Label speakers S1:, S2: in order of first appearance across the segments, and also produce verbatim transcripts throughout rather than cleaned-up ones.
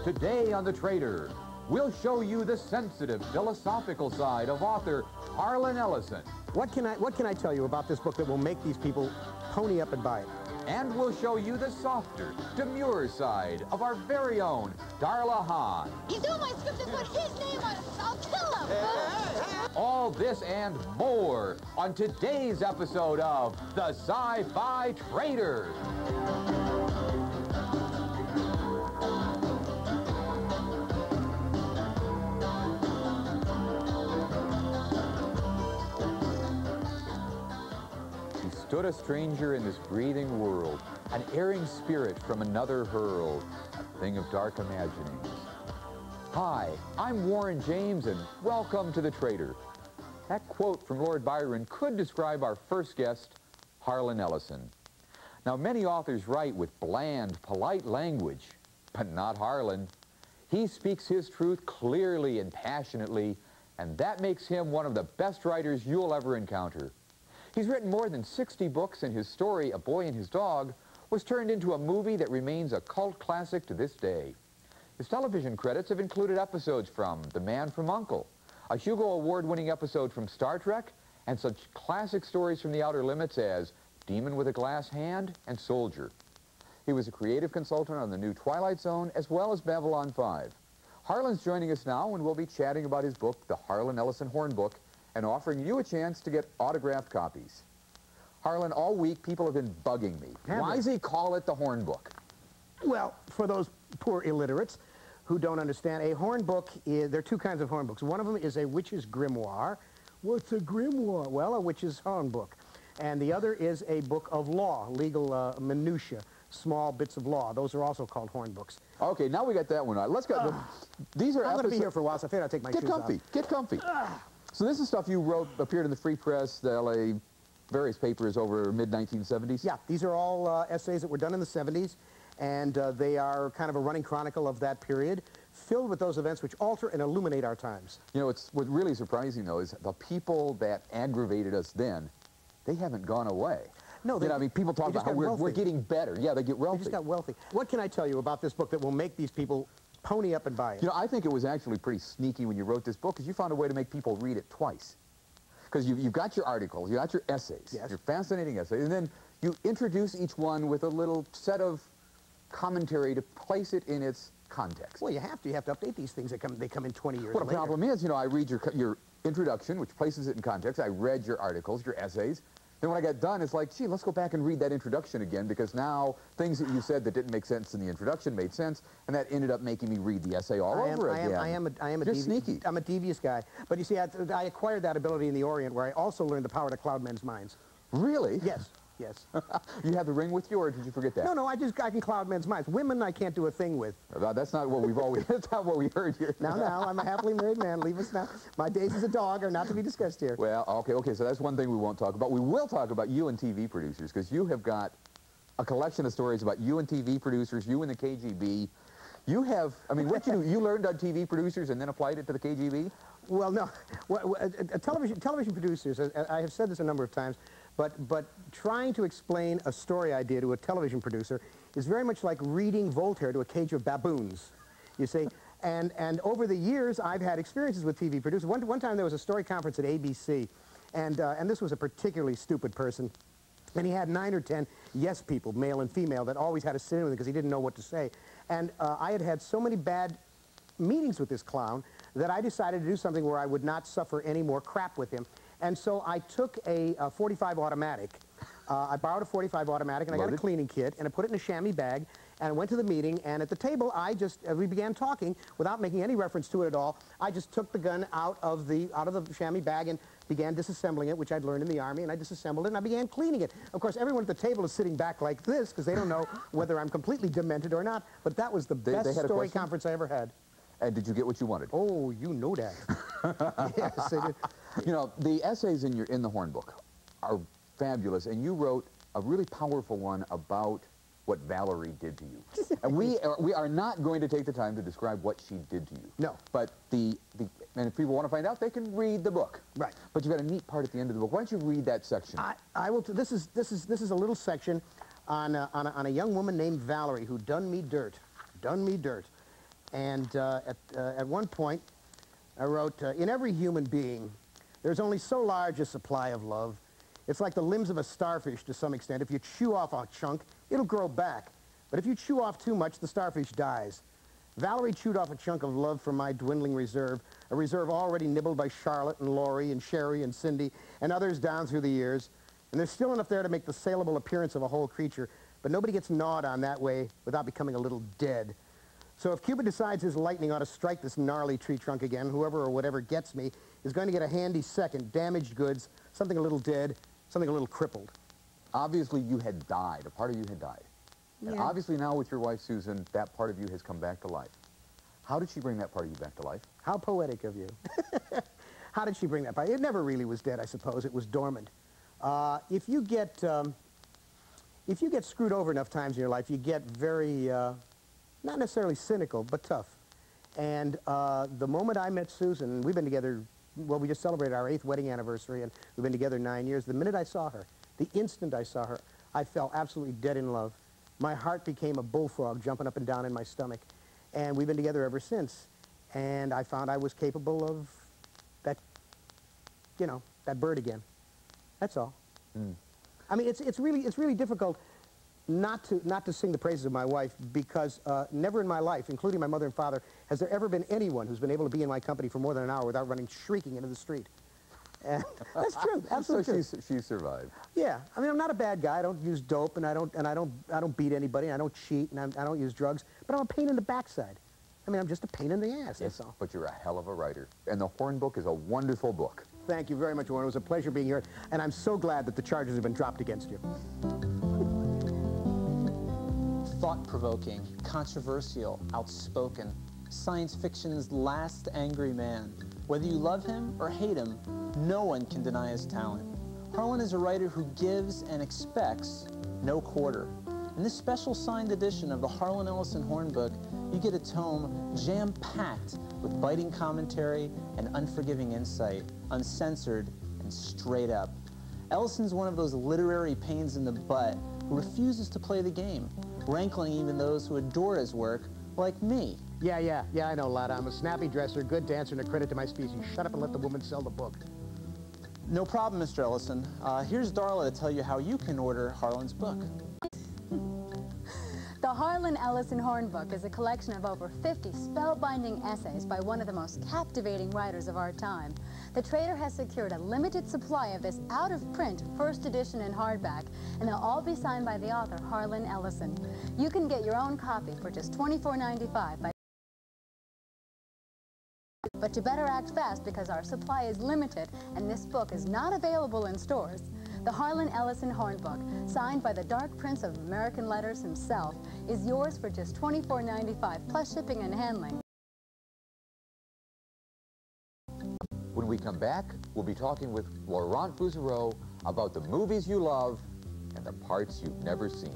S1: Today on The Trader, we'll show you the sensitive, philosophical side of author Harlan Ellison.
S2: What can I, what can I tell you about this book that will make these people pony up and buy it?
S1: And we'll show you the softer, demure side of our very own Darla Han.
S3: You know my script and put his name on it. I'll kill him.
S1: All this and more on today's episode of The Sci-Fi Traders. Stood a stranger in this breathing world, an erring spirit from another hurled, a thing of dark imaginings. Hi, I'm Warren James, and welcome to The Trader. That quote from Lord Byron could describe our first guest, Harlan Ellison. Now, many authors write with bland, polite language, but not Harlan. He speaks his truth clearly and passionately, and that makes him one of the best writers you'll ever encounter. He's written more than sixty books, and his story, A Boy and His Dog, was turned into a movie that remains a cult classic to this day. His television credits have included episodes from The Man from U N C L E, a Hugo Award-winning episode from Star Trek, and such classic stories from The Outer Limits as Demon with a Glass Hand and Soldier. He was a creative consultant on the new Twilight Zone, as well as Babylon five. Harlan's joining us now, and we'll be chatting about his book, The Harlan Ellison Horn Book, and offering you a chance to get autographed copies. Harlan, all week people have been bugging me.
S2: Have
S1: Why
S2: they?
S1: does he call it the Horn Book?
S2: Well, for those poor illiterates who don't understand, a horn book is, there are two kinds of horn books. One of them is a witch's grimoire. What's a grimoire? Well, a witch's horn book. And the other is a book of law, legal uh, minutiae, small bits of law. Those are also called horn books.
S1: Okay, now we got that one out. Let's go.
S2: Uh,
S1: These are
S2: I'm going to be
S1: episodes-
S2: here for a while, so I think I'll take my
S1: Get
S2: shoes
S1: comfy.
S2: off.
S1: Get comfy. So this is stuff you wrote, appeared in the Free Press, the L A, various papers over mid nineteen seventies?
S2: Yeah, these are all uh, essays that were done in the seventies, and uh, they are kind of a running chronicle of that period, filled with those events which alter and illuminate our times.
S1: You know, it's what's really surprising, though, is the people that aggravated us then, they haven't gone away.
S2: No, they,
S1: you know, I mean, people talk
S2: they just
S1: about how
S2: got
S1: we're,
S2: wealthy.
S1: we're getting better. Yeah, they get
S2: They
S1: wealthy.
S2: just got wealthy. What can I tell you about this book that will make these people pony up and buy it?
S1: You know, I think it was actually pretty sneaky when you wrote this book, because you found a way to make people read it twice. Because you've, you've got your articles, you've got your essays,
S2: Yes.
S1: your fascinating essays, and then you introduce each one with a little set of commentary to place it in its context.
S2: Well, you have to. You have to update these things. They come, they come in twenty years
S1: Well, the
S2: later.
S1: problem is, you know, I read your, co- your introduction, which places it in context. I read your articles, your essays. Then when I got done, it's like, gee, let's go back and read that introduction again, because now things that you said that didn't make sense in the introduction made sense, and that ended up making me read the essay all
S2: I am,
S1: over
S2: I am,
S1: again.
S2: I am a, I am a
S1: You're
S2: devi-
S1: sneaky.
S2: I'm a devious guy. But you see, I, I acquired that ability in the Orient, where I also learned the power to cloud men's minds.
S1: Really?
S2: Yes, yes.
S1: You have the ring with you, or did you forget that?
S2: No, no, I just I can cloud men's minds. Women, I can't do a thing with.
S1: Uh, That's not what we've always, that's not what we heard here.
S2: Now, now, I'm a happily married man. Leave us now. My days as a dog are not to be discussed here.
S1: Well, okay, okay, so that's one thing we won't talk about. We will talk about you and T V producers, because you have got a collection of stories about you and T V producers, you and the K G B. You have, I mean, what you do, you learned on T V producers and then applied it to the K G B?
S2: Well, no. Well, well, uh, uh, television, television producers, uh, I have said this a number of times, but, but trying to explain a story idea to a television producer is very much like reading Voltaire to a cage of baboons, you see. And, and over the years, I've had experiences with T V producers. One, one time there was a story conference at A B C, and, uh, and this was a particularly stupid person. And he had nine or ten yes people, male and female, that always had to sit in with him because he didn't know what to say. And uh, I had had so many bad meetings with this clown that I decided to do something where I would not suffer any more crap with him. And so I took a, a forty-five automatic. Uh, I borrowed a forty-five automatic, and I got
S1: Loaded?
S2: a cleaning kit, and I put it in a chamois bag, and I went to the meeting, and at the table, I just, uh, we began talking without making any reference to it at all. I just took the gun out of the, out of the chamois bag and began disassembling it, which I'd learned in the Army, and I disassembled it, and I began cleaning it. Of course, everyone at the table is sitting back like this, because they don't know whether I'm completely demented or not, but that was the
S1: They-
S2: best
S1: they had a
S2: story
S1: question?
S2: conference I ever had.
S1: And did you get what you wanted?
S2: Oh, you know that. Yes, I did.
S1: You know, the essays in your in the Horn Book are fabulous, and you wrote a really powerful one about what Valerie did to you. And we are, we are not going to take the time to describe what she did to you.
S2: No.
S1: But the, the and if people want to find out, they can read the book.
S2: Right.
S1: But you've got a neat part at the end of the book. Why don't you read that section?
S2: I, I will. T this is this is this is a little section on a, on a, on a young woman named Valerie who done me dirt, done me dirt. And uh, at, uh, at one point, I wrote, uh, in every human being, there's only so large a supply of love. It's like the limbs of a starfish to some extent. If you chew off a chunk, it'll grow back. But if you chew off too much, the starfish dies. Valerie chewed off a chunk of love from my dwindling reserve, a reserve already nibbled by Charlotte and Laurie and Sherry and Cindy and others down through the years. And there's still enough there to make the saleable appearance of a whole creature, but nobody gets gnawed on that way without becoming a little dead. So if Cupid decides his lightning ought to strike this gnarly tree trunk again, whoever or whatever gets me is going to get a handy second, damaged goods, something a little dead, something a little crippled.
S1: Obviously, you had died. A part of you had died. And
S2: Yeah.
S1: obviously now with your wife, Susan, that part of you has come back to life. How did she bring that part of you back to life?
S2: How poetic of you. How did she bring that back? It never really was dead, I suppose. It was dormant. Uh, if you get, um, if you get screwed over enough times in your life, you get very, uh, not necessarily cynical, but tough. And uh, the moment I met Susan, we've been together, well, we just celebrated our eighth wedding anniversary, and we've been together nine years. The minute I saw her, the instant I saw her, I fell absolutely dead in love. My heart became a bullfrog jumping up and down in my stomach. And we've been together ever since. And I found I was capable of that, you know, that bird again. That's all. Mm. I mean, it's, it's, really, it's really difficult not to, not to sing the praises of my wife, because uh, never in my life, including my mother and father, has there ever been anyone who's been able to be in my company for more than an hour without running shrieking into the street. And that's true, absolutely
S1: So
S2: true.
S1: she, she survived.
S2: Yeah, I mean, I'm not a bad guy. I don't use dope, and I don't, and I don't, I don't beat anybody. And I don't cheat, and I'm, I don't use drugs. But I'm a pain in the backside. I mean, I'm just a pain in the ass. That's all.
S1: But you're a hell of a writer, and the Horn book is a wonderful book.
S2: Thank you very much, Warren. It was a pleasure being here, and I'm so glad that the charges have been dropped against you.
S4: Thought-provoking, controversial, outspoken, science fiction's last angry man. Whether you love him or hate him, no one can deny his talent. Harlan is a writer who gives and expects no quarter. In this special signed edition of the Harlan Ellison Horn book, you get a tome jam-packed with biting commentary and unforgiving insight, uncensored and straight up. Ellison's one of those literary pains in the butt who refuses to play the game, rankling even those who adore his work, like me.
S2: Yeah, yeah, yeah, I know, Lotta. I'm a snappy dresser, good dancer, and a credit to my species. Shut up and let the woman sell the book.
S4: No problem, Mister Ellison. Uh, here's Darla to tell you how you can order Harlan's book.
S5: The Harlan Ellison Horn book is a collection of over fifty spellbinding essays by one of the most captivating writers of our time. The Trader has secured a limited supply of this out-of-print first edition in hardback, and they'll all be signed by the author, Harlan Ellison. You can get your own copy for just twenty-four ninety-five by But you better act fast because our supply is limited and this book is not available in stores. The Harlan Ellison Horn book, signed by the Dark Prince of American Letters himself, is yours for just twenty-four ninety-five plus shipping and handling.
S1: When we come back, we'll be talking with Laurent Bouzereau about the movies you love and the parts you've never seen.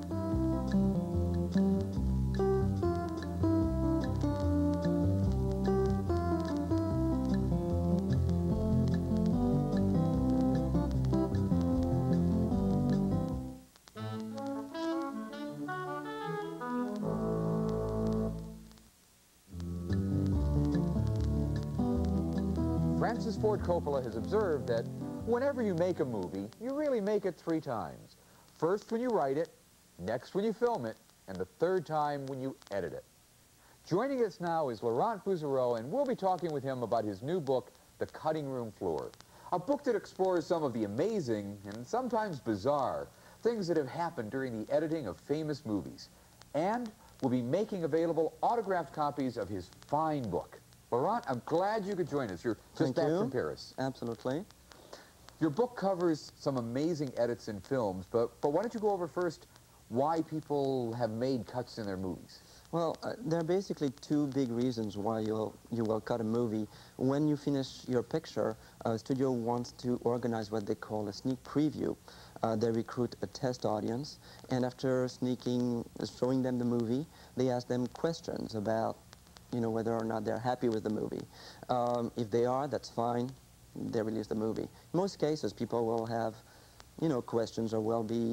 S1: Francis Ford Coppola has observed that whenever you make a movie, you really make it three times. First when you write it, next when you film it, and the third time when you edit it. Joining us now is Laurent Bouzereau, and we'll be talking with him about his new book, The Cutting Room Floor. A book that explores some of the amazing and sometimes bizarre things that have happened during the editing of famous movies. And we'll be making available autographed copies of his fine book. Laurent, I'm glad you could join us. You're just
S6: Thank
S1: back
S6: you.
S1: from Paris.
S6: Absolutely.
S1: Your book covers some amazing edits in films, but, but why don't you go over first why people have made cuts in their movies?
S6: Well, uh, there are basically two big reasons why you'll, you will cut a movie. When you finish your picture, a studio wants to organize what they call a sneak preview. Uh, they recruit a test audience, and after sneaking, showing them the movie, they ask them questions about you know, whether or not they're happy with the movie. Um, if they are, that's fine. They release the movie. In most cases, people will have, you know, questions or will be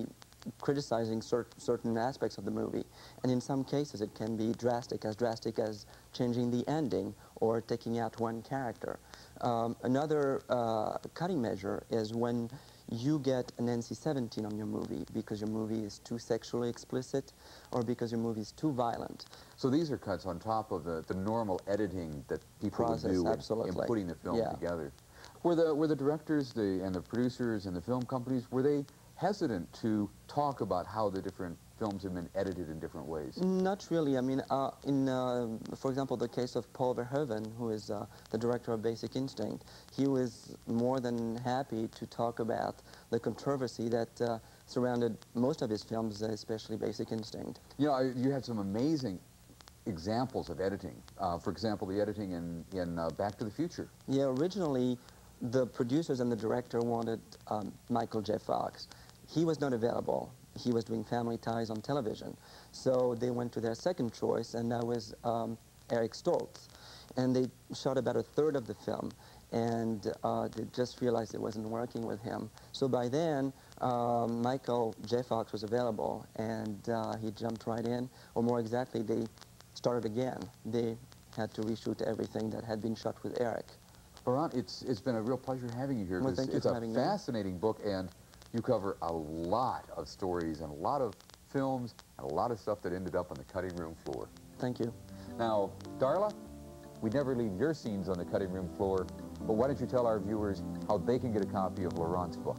S6: criticizing cer certain aspects of the movie. And in some cases it can be drastic, as drastic as changing the ending or taking out one character. Um, another uh, cutting measure is when you get an N C seventeen on your movie because your movie is too sexually explicit or because your movie is too violent.
S1: So these are cuts on top of the, the normal editing that people
S6: Process,
S1: would do in,
S6: absolutely.
S1: in putting the film
S6: Yeah.
S1: together. Were the, were the directors the, and the producers and the film companies, were they hesitant to talk about how the different films have been edited in different ways?
S6: Not really. I mean, uh, in, uh, for example, the case of Paul Verhoeven, who is uh, the director of Basic Instinct, he was more than happy to talk about the controversy that uh, surrounded most of his films, especially Basic Instinct.
S1: You know, you had some amazing examples of editing. Uh, for example, the editing in, in uh, Back to the Future.
S6: Yeah, originally, the producers and the director wanted um, Michael J. Fox. He was not available. He was doing Family Ties on television. So they went to their second choice, and that was um, Eric Stoltz. And they shot about a third of the film, and uh, they just realized it wasn't working with him. So by then, um, Michael J. Fox was available, and uh, he jumped right in, or more exactly, they started again. They had to reshoot everything that had been shot with Eric.
S1: Laurent, it's, it's been a real pleasure having you here.
S6: Well,
S1: 'cause
S6: thank you
S1: it's
S6: for
S1: a
S6: having me.
S1: fascinating book, and you cover a lot of stories and a lot of films and a lot of stuff that ended up on the cutting room floor.
S6: Thank you.
S1: Now, Darla, we never leave your scenes on the cutting room floor, but why don't you tell our viewers how they can get a copy of Laurent's book?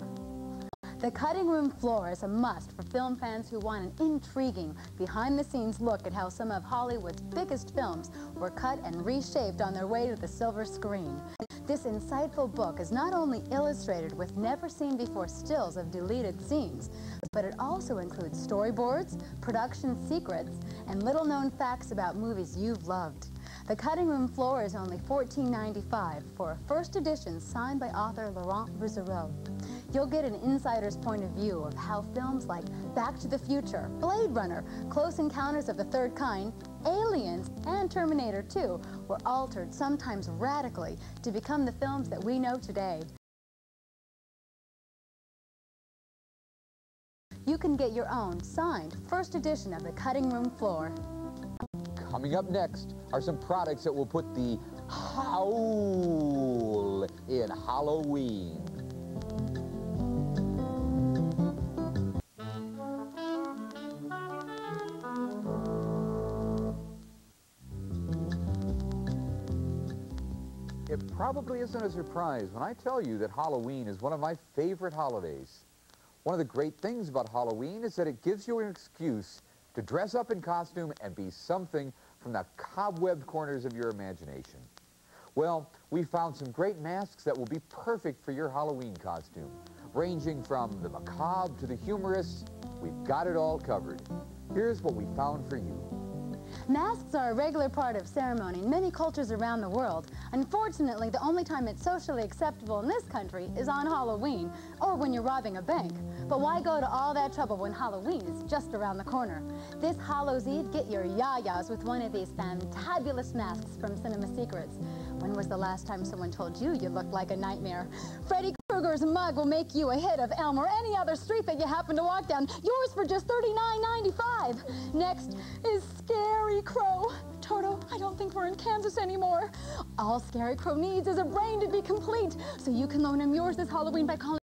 S5: The cutting room floor is a must for film fans who want an intriguing, behind-the-scenes look at how some of Hollywood's biggest films were cut and reshaped on their way to the silver screen. This insightful book is not only illustrated with never-seen-before stills of deleted scenes, but it also includes storyboards, production secrets, and little-known facts about movies you've loved. The cutting room floor is only fourteen ninety-five for a first edition signed by author Laurent Bouzereau. You'll get an insider's point of view of how films like Back to the Future, Blade Runner, Close Encounters of the Third Kind, Aliens, and Terminator two were altered, sometimes radically, to become the films that we know today. You can get your own signed first edition of the cutting room floor.
S1: Coming up next are some products that will put the howl in Halloween. It probably isn't a surprise when I tell you that Halloween is one of my favorite holidays. One of the great things about Halloween is that it gives you an excuse to dress up in costume and be something from the cobwebbed corners of your imagination. Well, we found some great masks that will be perfect for your Halloween costume. Ranging from the macabre to the humorous, we've got it all covered. Here's what we found for you.
S5: Masks are a regular part of ceremony in many cultures around the world. Unfortunately, the only time it's socially acceptable in this country is on Halloween, or when you're robbing a bank. But why go to all that trouble when Halloween is just around the corner? This Hallows Eve, get your yayas with one of these fantabulous masks from Cinema Secrets. When was the last time someone told you you looked like a nightmare? Freddy Krueger's mug will make you a hit of Elm or any other street that you happen to walk down. Yours for just thirty-nine ninety-five. Next is Scary Crow. Toto, I don't think we're in Kansas anymore. All Scary Crow needs is a brain to be complete, so you can loan him yours this Halloween by calling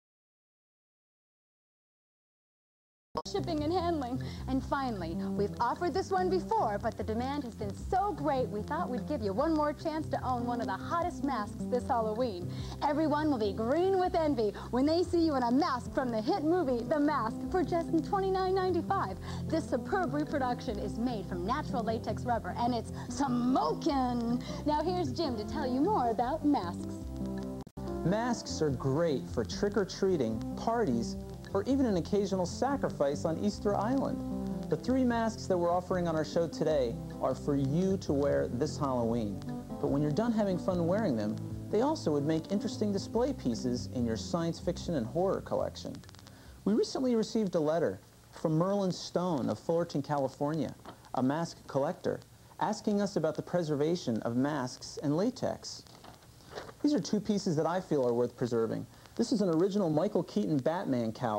S5: shipping and handling. And finally, we've offered this one before, but the demand has been so great we thought we'd give you one more chance to own one of the hottest masks this Halloween. Everyone will be green with envy when they see you in a mask from the hit movie The Mask for just twenty-nine ninety-five. This superb reproduction is made from natural latex rubber, and it's smokin'. Now here's Jim to tell you more about masks.
S4: Masks are great for trick-or-treating, parties, or even an occasional sacrifice on Easter Island. The three masks that we're offering on our show today are for you to wear this Halloween. But when you're done having fun wearing them, they also would make interesting display pieces in your science fiction and horror collection. We recently received a letter from Merlin Stone of Fullerton, California, a mask collector, asking us about the preservation of masks and latex. These are two pieces that I feel are worth preserving. This is an original Michael Keaton Batman cowl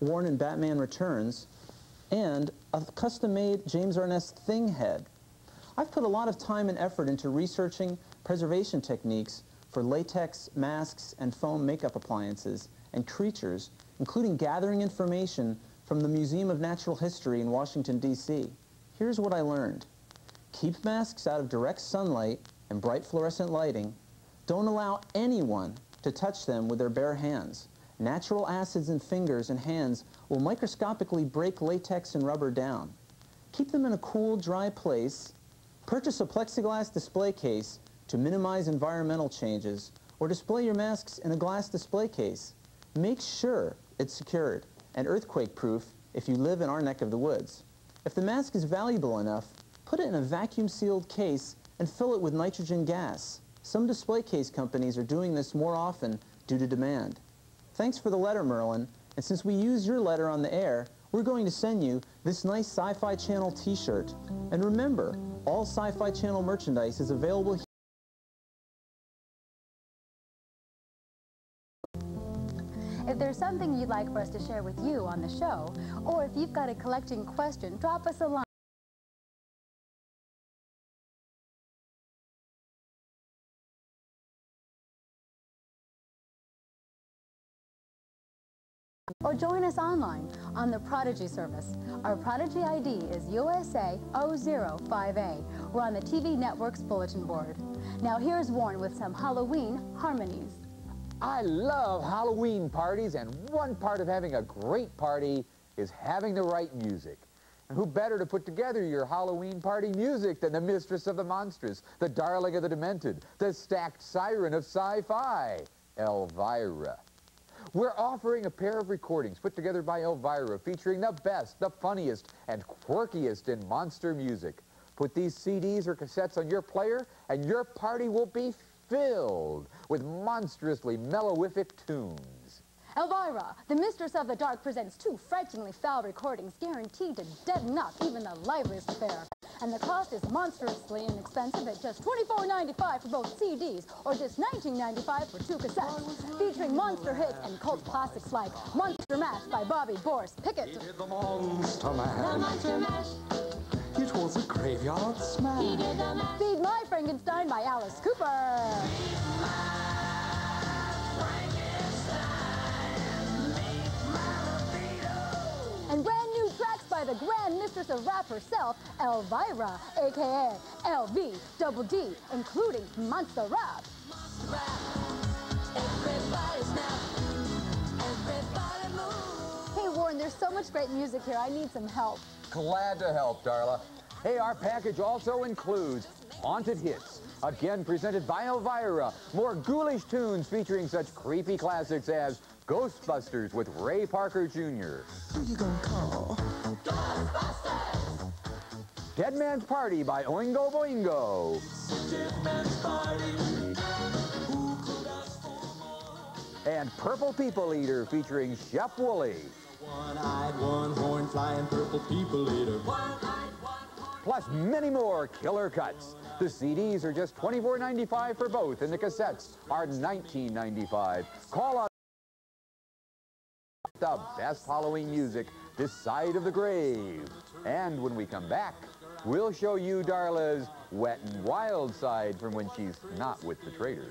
S4: worn in Batman Returns, and a custom-made James Arness Thing head. I've put a lot of time and effort into researching preservation techniques for latex, masks, and foam makeup appliances and creatures, including gathering information from the Museum of Natural History in Washington, D C Here's what I learned. Keep masks out of direct sunlight and bright fluorescent lighting. Don't allow anyone to touch them with their bare hands. Natural acids in fingers and hands will microscopically break latex and rubber down. Keep them in a cool, dry place. Purchase a plexiglass display case to minimize environmental changes, or display your masks in a glass display case. Make sure it's secured and earthquake-proof if you live in our neck of the woods. If the mask is valuable enough, put it in a vacuum-sealed case and fill it with nitrogen gas. Some display case companies are doing this more often due to demand. Thanks for the letter, Merlin, and since we use your letter on the air, we're going to send you this nice Sci-Fi Channel t-shirt. And remember, all Sci-Fi Channel merchandise is available here.
S5: If there's something you'd like for us to share with you on the show, or if you've got a collecting question, drop us a line. Or join us online on the Prodigy service. Our Prodigy I D is U S A zero zero five A. We're on the T V Network's bulletin board. Now here's Warren with some Halloween harmonies.
S1: I love Halloween parties, and one part of having a great party is having the right music. And who better to put together your Halloween party music than the mistress of the monstrous, the darling of the demented, the stacked siren of sci-fi, Elvira. We're offering a pair of recordings put together by Elvira featuring the best, the funniest, and quirkiest in monster music. Put these C Ds or cassettes on your player, and your party will be filled with monstrously mellowific tunes.
S5: Elvira, the Mistress of the Dark, presents two frighteningly foul recordings guaranteed to deaden up even the liveliest affair. And the cost is monstrously inexpensive at just twenty-four ninety-five for both C Ds or just nineteen ninety-five for two cassettes, featuring monster hits and cult classics like Monster Mash by Bobby Boris Pickett.
S7: He did the Monster Mash.
S3: The Monster Mash.
S7: It was a graveyard smash.
S3: He did the mash.
S5: Feed My Frankenstein by Alice Cooper. And brand new tracks by the Grand Mistress of Rap herself, Elvira, a k a. L V Double D, including Monster Rap.
S3: Monster Rap. Everybody snap. Everybody move.
S5: Hey Warren, there's so much great music here. I need some help.
S1: Glad to help, Darla. Hey, our package also includes Haunted Hits, again presented by Elvira. More ghoulish tunes featuring such creepy classics as Ghostbusters with Ray Parker Junior
S7: Who you gonna call?
S3: Ghostbusters.
S1: Dead Man's Party by Oingo Boingo.
S7: Dead Man's Party. Who could ask for more?
S1: And Purple People Eater featuring Chef Wooly.
S7: One-eyed, one-horn, flying purple people eater.
S3: One-eyed, one-horn.
S1: Plus many more killer cuts. The C Ds are just twenty-four ninety-five for both, and the cassettes are nineteen ninety-five. Call out the best Halloween music this side of the grave. And when we come back, we'll show you Darla's wet and wild side from when she's not with the traitor.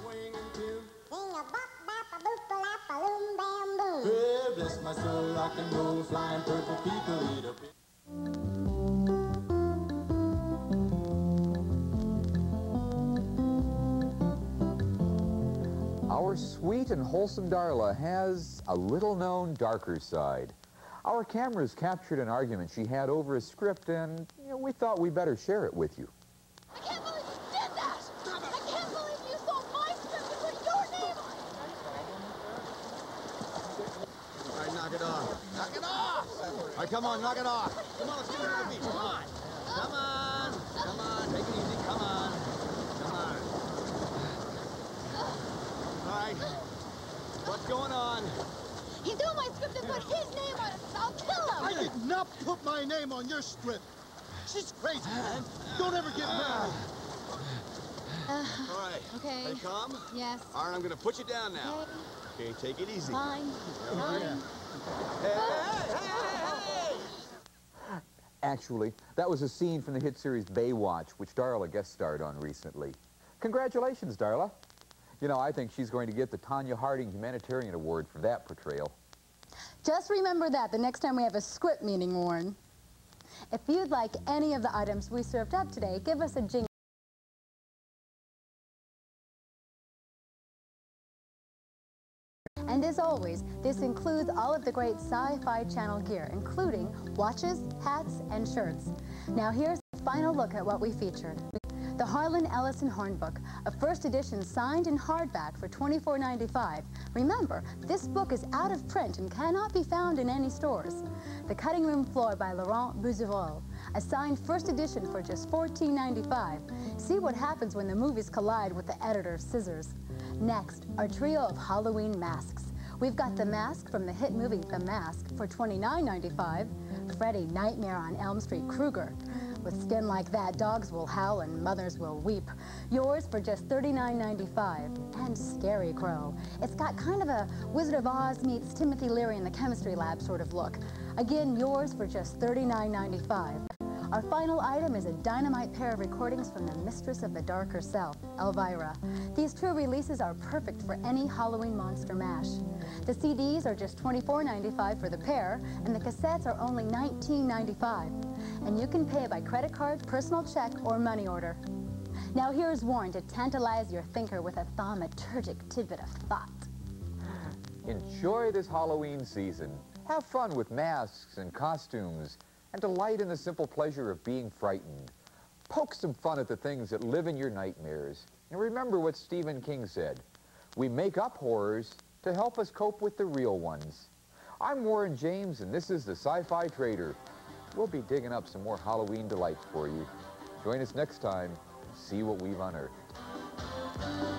S7: Hey, bless my soul, rock and roll, flying purple people eater.
S1: Our sweet and wholesome Darla has a little-known darker side. Our cameras captured an argument she had over a script, and you know, we thought we better share it with you.
S3: I can't believe you did that! I can't believe you sold my script and put your name on it!
S8: All right, knock it off. Knock it off! All right, come on, knock it off. Come on, let's get it on the beach. Come on. Come on. Come on. Take it easy. Come on. Come on. All right. What's going on?
S3: He stole my script and put his name on it. I'll kill him!
S9: I did not put my name on your script. She's crazy, man. Don't ever get mad.
S3: Uh,
S8: All right.
S3: okay.
S8: Hey, calm?
S3: Yes.
S8: All right, I'm going to put you down now.
S3: Okay.
S8: Okay, take it easy.
S3: Fine.
S8: All right.
S3: Fine.
S8: Hey, hey, hey, hey!
S1: Actually, that was a scene from the hit series Baywatch, which Darla guest starred on recently. Congratulations, Darla. You know, I think she's going to get the Tanya Harding Humanitarian Award for that portrayal.
S5: Just remember that the next time we have a script meeting, Warren. If you'd like any of the items we served up today, give us a jingle. And as always, this includes all of the great Sci-Fi Channel gear, including watches, hats, and shirts. Now here's a final look at what we featured. The Harlan Ellison Hornbook, a first edition signed in hardback for twenty-four ninety-five. Remember, this book is out of print and cannot be found in any stores. The Cutting Room Floor by Laurent Bouzereau, a signed first edition for just fourteen ninety-five. See what happens when the movies collide with the editor's scissors. Next, our trio of Halloween masks. We've got the mask from the hit movie The Mask for twenty-nine ninety-five. Freddy Nightmare on Elm Street Krueger. With skin like that, dogs will howl and mothers will weep. Yours for just thirty-nine ninety-five. And Scary Crow. It's got kind of a Wizard of Oz meets Timothy Leary in the chemistry lab sort of look. Again, yours for just thirty-nine ninety-five. Our final item is a dynamite pair of recordings from the Mistress of the Dark herself, Elvira. These two releases are perfect for any Halloween monster mash. The C Ds are just twenty-four ninety-five for the pair, and the cassettes are only nineteen ninety-five. And you can pay by credit card, personal check, or money order. Now here's Warren to tantalize your thinker with a thaumaturgic tidbit of thought.
S1: Enjoy this Halloween season. Have fun with masks and costumes, and delight in the simple pleasure of being frightened. Poke some fun at the things that live in your nightmares. And remember what Stephen King said, we make up horrors to help us cope with the real ones. I'm Warren James, and this is the Sci-Fi Trader. We'll be digging up some more Halloween delights for you. Join us next time, see what we've unearthed.